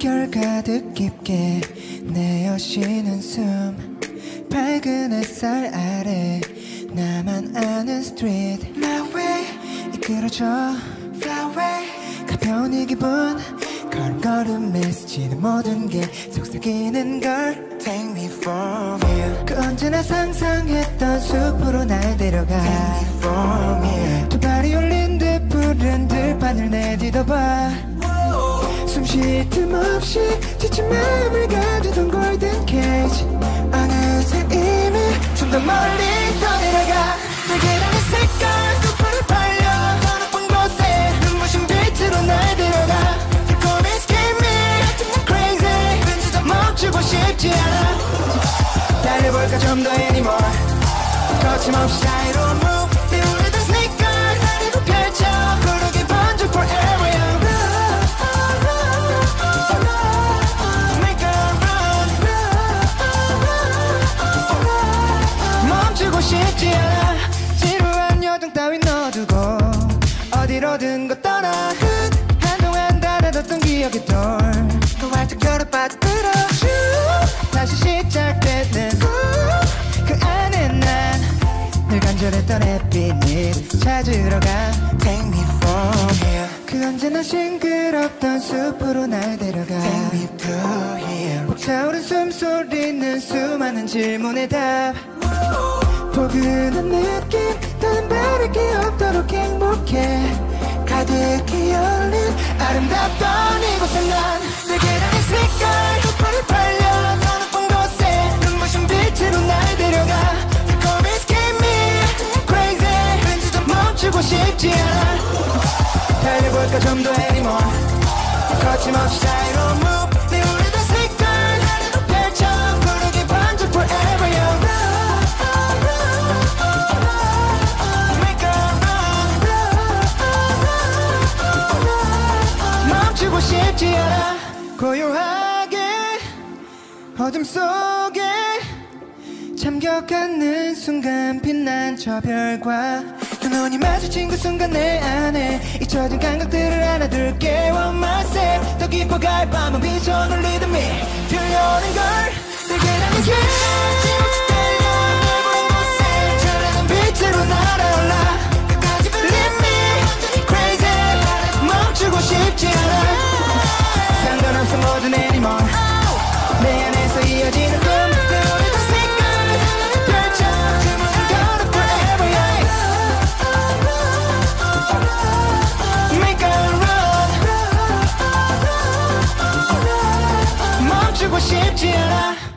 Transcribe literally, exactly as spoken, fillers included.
숨결 가득 깊게 내어쉬는 숨 밝은 햇살 아래 나만 아는 스트리트 My way 이끌어줘 Fly away 가벼운 이 기분 걸음걸음에 스치는 모든 게 속삭이는 걸 Take me from here 그 언제나 상상했던 숲으로 날 데려가 Take me from here 두 발이 올린 듯 푸른 들판을 내딛어봐 숨 쉴 틈 없이 지친 마음을 가두던 골든 케이지 어느새 이미 좀 더 멀리 떠내려가 내게라는 색깔 숲을 팔려 어느 높은 곳에 눈부신 빛으로 날 데려가 달콤히 skin me 난 crazy 왠지 더 멈추고 싶지 않아 달려볼까 좀 더 anymore 거침없이 자유로운 move 내 오래된 sneaker 다리로 펼쳐 구르기 번져 forever young Make a run 멈추고 싶지 않아 지루한 여정 따윈 넣어두고 어디로든 거 떠나 한동안 닫아뒀던 기억의 돌또 활짝 열어 빠져들어 다시 시작되는 그 안에 난 늘 간절했던 햇빛 찾으러 가 Take me from here 그 언제나 싱그럽던 숲으로 날 데려가 Take me through here 벅차오른 숨소리는 수많은 질문의 답 포근한 느낌 다른 바랄 게 없도록 행복해 가득히 열린 아름답던 이곳에 난 내게라는 색깔 숲을 팔려 어느 높은 곳에 눈부신 빛으로 날 데려가 달콤히 skin me crazy 왠지 더 멈추고 싶지 않아 달려볼까 좀 더 anymore 거침없이 자유로운 move 내 오래된 색깔 하늘로 펼쳐 구르기 번져 forever young Make a run 멈추고 싶지 않아 고요하게 어둠 속에 잠겨가는 순간 빛난 저 별과 그 눈이 마주친 그 순간 내 안에 잊혀진 감각들을 안아둘게 One myself 더 깊어갈 밤은 비춰온 리듬이 들려오는 걸 내게라는 게 지옥 달려 내 보인 곳에 찬란한 빛으로 날아올라 끝까지 believe me crazy 멈추고 싶지 않아 상관없어 모든 anymore 내 안에서 이어지는 꿈 멈추고 싶지 않아